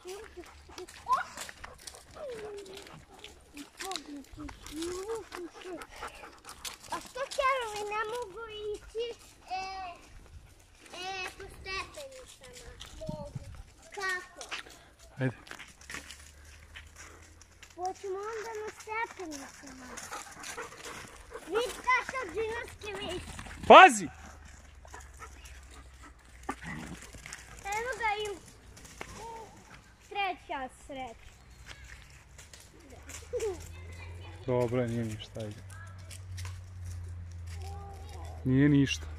A što kerovi ne mogu ići po stepenicama? Mogu. Kako? Ajde. Hoćemo onda na stepenicama. Vidi kakav džinovski vis. Pazi! Evo ga im treća sreća. Dobro, nije ništa, ajde. Nije ništa.